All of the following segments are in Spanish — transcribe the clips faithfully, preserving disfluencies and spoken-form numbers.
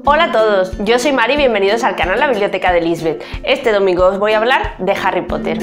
Hola a todos, yo soy Mari y bienvenidos al canal La Biblioteca de Lisbeth. Este domingo os voy a hablar de Harry Potter.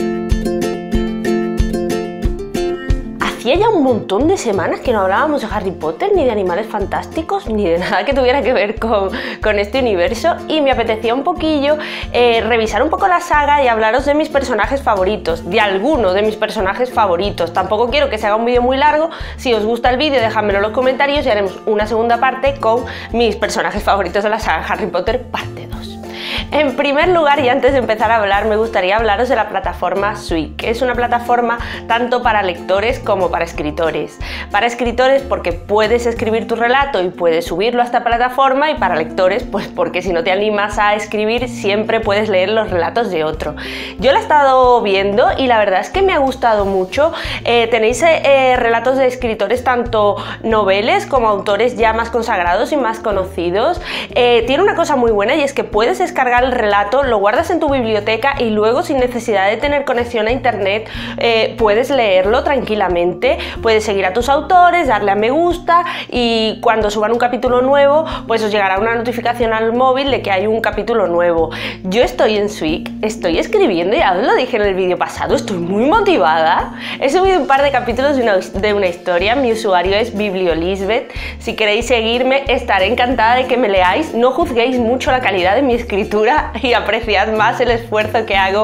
Hacía ya un montón de semanas que no hablábamos de Harry Potter, ni de Animales Fantásticos, ni de nada que tuviera que ver con, con este universo, y me apetecía un poquillo eh, revisar un poco la saga y hablaros de mis personajes favoritos, de alguno de mis personajes favoritos. Tampoco quiero que se haga un vídeo muy largo. Si os gusta el vídeo, dejadmelo en los comentarios y haremos una segunda parte con mis personajes favoritos de la saga Harry Potter parte dos. En primer lugar, y antes de empezar a hablar, me gustaría hablaros de la plataforma Suik, que es una plataforma tanto para lectores como para escritores. Para escritores porque puedes escribir tu relato y puedes subirlo a esta plataforma, y para lectores pues porque si no te animas a escribir siempre puedes leer los relatos de otro. Yo la he estado viendo y la verdad es que me ha gustado mucho. Eh, tenéis eh, relatos de escritores tanto noveles como autores ya más consagrados y más conocidos. Eh, tiene una cosa muy buena y es que puedes descargar el relato, lo guardas en tu biblioteca y luego sin necesidad de tener conexión a internet eh, puedes leerlo tranquilamente. Puedes seguir a tus autores, darle a me gusta y cuando suban un capítulo nuevo pues os llegará una notificación al móvil de que hay un capítulo nuevo. Yo estoy en Suik, estoy escribiendo, ya os lo dije en el vídeo pasado, estoy muy motivada. He subido un par de capítulos de una, de una historia, mi usuario es BiblioLisbeth. Si queréis seguirme estaré encantada de que me leáis. No juzguéis mucho la calidad de mi escritura y apreciad más el esfuerzo que hago,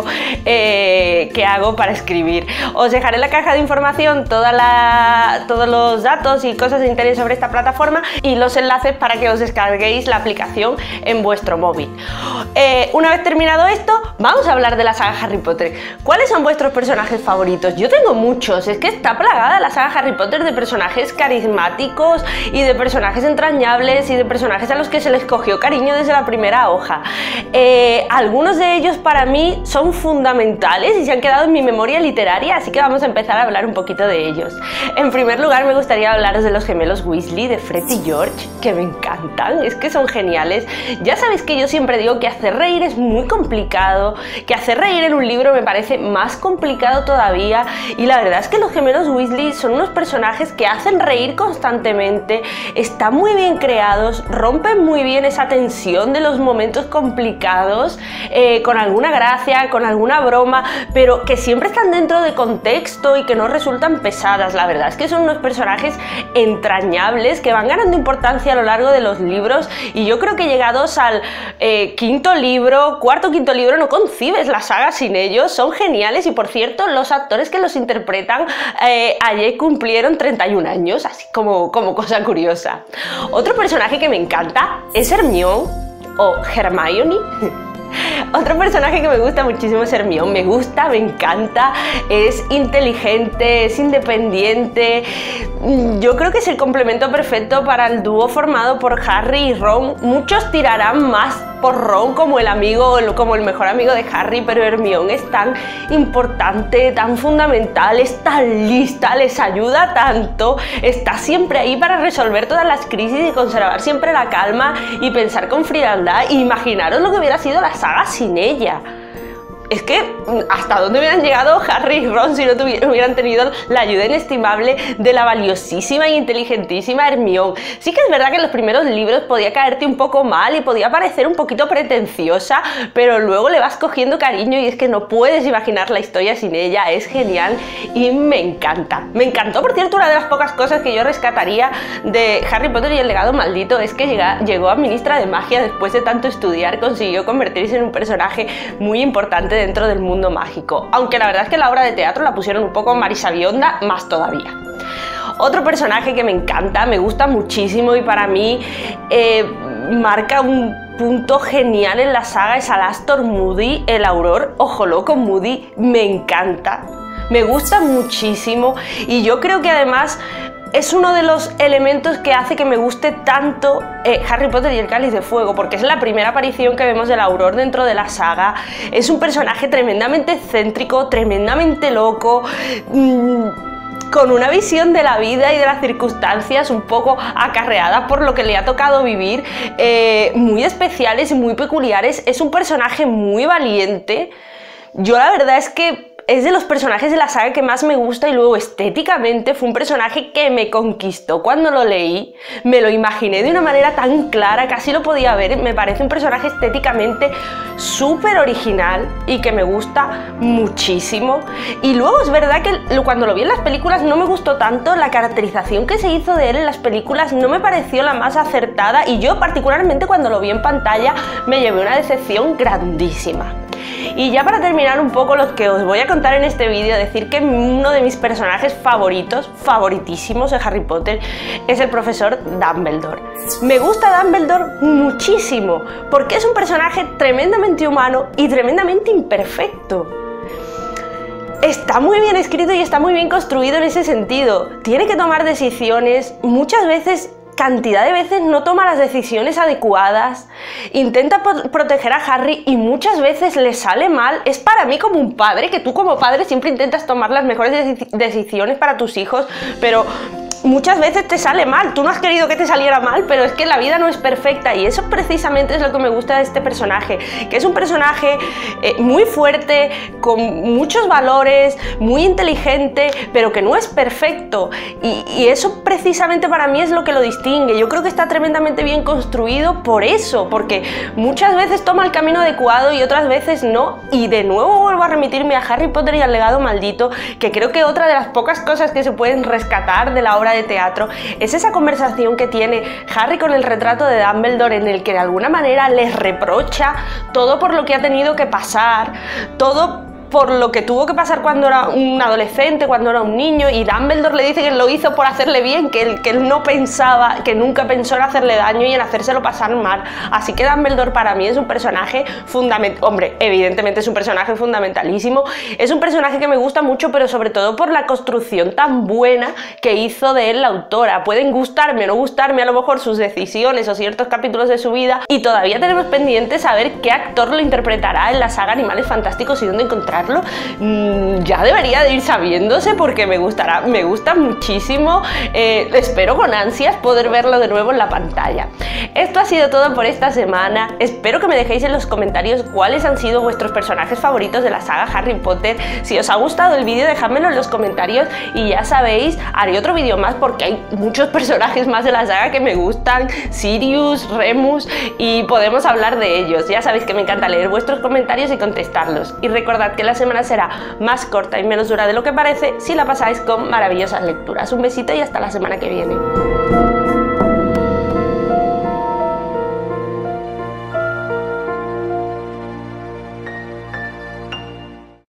eh, que hago para escribir. Os dejaré en la caja de información toda la, todos los datos y cosas de interés sobre esta plataforma y los enlaces para que os descarguéis la aplicación en vuestro móvil. Eh, una vez terminado esto, vamos a hablar de la saga Harry Potter. ¿Cuáles son vuestros personajes favoritos? Yo tengo muchos, es que está plagada la saga Harry Potter de personajes carismáticos y de personajes entrañables y de personajes a los que se les cogió cariño desde la primera hoja. Eh, algunos de ellos para mí son fundamentales y se han quedado en mi memoria literaria, así que vamos a empezar a hablar un poquito de ellos. En primer lugar me gustaría hablaros de los gemelos Weasley, de Fred y George, que me encantan, es que son geniales. Ya sabéis que yo siempre digo que hacer reír es muy complicado, que hacer reír en un libro me parece más complicado todavía, y la verdad es que los gemelos Weasley son unos personajes que hacen reír constantemente, están muy bien creados, rompen muy bien esa tensión de los momentos complicados, eh, con alguna gracia, con alguna broma, pero que siempre están dentro de contexto y que no resultan pesadas. La verdad es que son unos personajes entrañables que van ganando importancia a lo largo de los libros, y yo creo que llegados al eh, quinto libro, cuarto o quinto libro, no concibes la saga sin ellos. Son geniales y, por cierto, los actores que los interpretan eh, ayer cumplieron treinta y un años, así como, como cosa curiosa. Otro personaje que me encanta es Hermione o Hermione. Otro personaje que me gusta muchísimo es Hermione, me gusta, me encanta, es inteligente, es independiente. Yo creo que es el complemento perfecto para el dúo formado por Harry y Ron. Muchos tirarán más por Ron como el amigo, como el mejor amigo de Harry, pero Hermione es tan importante, tan fundamental, es tan lista, les ayuda tanto, está siempre ahí para resolver todas las crisis y conservar siempre la calma y pensar con frialdad. Imaginaros lo que hubiera sido la saga sin ella. Es que hasta dónde hubieran llegado Harry y Ron si no hubieran tenido la ayuda inestimable de la valiosísima e inteligentísima Hermione. Sí que es verdad que en los primeros libros podía caerte un poco mal y podía parecer un poquito pretenciosa, pero luego le vas cogiendo cariño y es que no puedes imaginar la historia sin ella. Es genial y me encanta. Me encantó, por cierto, una de las pocas cosas que yo rescataría de Harry Potter y el legado maldito es que llega, llegó a ministra de magia después de tanto estudiar, consiguió convertirse en un personaje muy importante dentro del mundo mágico, aunque la verdad es que la obra de teatro la pusieron un poco marisabionda, más todavía. Otro personaje que me encanta, me gusta muchísimo y para mí eh, marca un punto genial en la saga es Alastor Moody, el Auror. Ojo loco Moody, me encanta, me gusta muchísimo y yo creo que además es uno de los elementos que hace que me guste tanto eh, Harry Potter y el Cáliz de Fuego, porque es la primera aparición que vemos del Auror dentro de la saga. Es un personaje tremendamente excéntrico, tremendamente loco, mmm, con una visión de la vida y de las circunstancias un poco acarreada por lo que le ha tocado vivir, eh, muy especiales y muy peculiares. Es un personaje muy valiente. Yo la verdad es que es de los personajes de la saga que más me gusta y luego estéticamente fue un personaje que me conquistó. Cuando lo leí me lo imaginé de una manera tan clara, casi lo podía ver. Me parece un personaje estéticamente súper original y que me gusta muchísimo. Y luego es verdad que cuando lo vi en las películas no me gustó tanto. La caracterización que se hizo de él en las películas no me pareció la más acertada y yo particularmente cuando lo vi en pantalla me llevé una decepción grandísima. Y ya para terminar un poco lo que os voy a contar en este vídeo, decir que uno de mis personajes favoritos, favoritísimos de Harry Potter, es el profesor Dumbledore. Me gusta Dumbledore muchísimo, porque es un personaje tremendamente humano y tremendamente imperfecto. Está muy bien escrito y está muy bien construido en ese sentido. Tiene que tomar decisiones, muchas veces cantidad de veces no toma las decisiones adecuadas, intenta proteger a Harry y muchas veces le sale mal. Es para mí como un padre, que tú como padre siempre intentas tomar las mejores decisiones para tus hijos, pero muchas veces te sale mal. Tú no has querido que te saliera mal, pero es que la vida no es perfecta y eso precisamente es lo que me gusta de este personaje, que es un personaje eh, muy fuerte, con muchos valores, muy inteligente, pero que no es perfecto y, y eso precisamente para mí es lo que lo distingue. Yo creo que está tremendamente bien construido por eso, porque muchas veces toma el camino adecuado y otras veces no. Y de nuevo vuelvo a remitirme a Harry Potter y al legado maldito, que creo que otra de las pocas cosas que se pueden rescatar de la obra de teatro es esa conversación que tiene Harry con el retrato de Dumbledore, en el que de alguna manera les reprocha todo por lo que ha tenido que pasar, todo por lo que tuvo que pasar cuando era un adolescente, cuando era un niño, y Dumbledore le dice que lo hizo por hacerle bien, que él, que él no pensaba, que nunca pensó en hacerle daño y en hacérselo pasar mal. Así que Dumbledore para mí es un personaje fundamental. Hombre, evidentemente es un personaje fundamentalísimo, es un personaje que me gusta mucho, pero sobre todo por la construcción tan buena que hizo de él la autora. Pueden gustarme o no gustarme a lo mejor sus decisiones o ciertos capítulos de su vida, y todavía tenemos pendiente saber qué actor lo interpretará en la saga Animales Fantásticos y dónde encontrarlo. Mm, ya debería de ir sabiéndose porque me gustará, me gusta muchísimo. Eh, espero con ansias poder verlo de nuevo en la pantalla. Esto ha sido todo por esta semana. Espero que me dejéis en los comentarios cuáles han sido vuestros personajes favoritos de la saga Harry Potter. Si os ha gustado el vídeo, dejádmelo en los comentarios y ya sabéis, haré otro vídeo más porque hay muchos personajes más de la saga que me gustan, Sirius, Remus, y podemos hablar de ellos. Ya sabéis que me encanta leer vuestros comentarios y contestarlos. Y recordad que la semana será más corta y menos dura de lo que parece si la pasáis con maravillosas lecturas. Un besito y hasta la semana que viene.